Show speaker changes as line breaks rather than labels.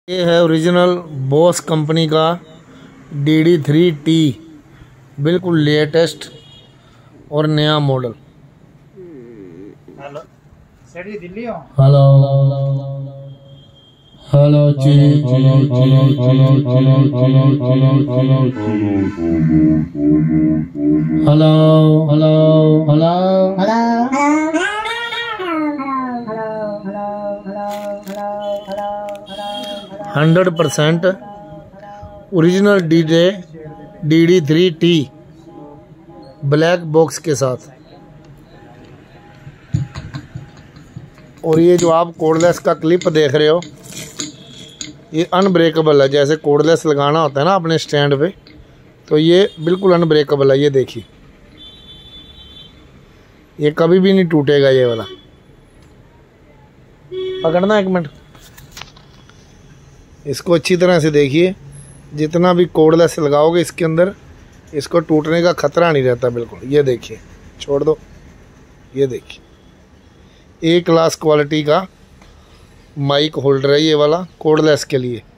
ये है original boss company का DD3T, बिल्कुल लेटेस्ट और नया model.
Hello sir ji, Delhi हो?
Hello hello ji hello hello hello 100% original DD3T black box के साथ। और ये जो आप कोर्डलेस का क्लिप देख रहे हो, ये अनब्रेकेबल है। जैसे कोर्डलेस लगाना होता है ना अपने स्टैंड पे, तो ये बिल्कुल अनब्रेकेबल है। ये देखिए, ये कभी भी नहीं टूटेगा। ये वाला पकड़ना, एक मिनट, इसको अच्छी तरह से देखिए। जितना भी कोर्डलेस लगाओगे इसके अंदर, इसको टूटने का खतरा नहीं रहता बिल्कुल। ये देखिए, छोड़ दो, ये देखिए, ए क्लास क्वालिटी का माइक होल्डर है ये वाला कोर्डलेस के लिए।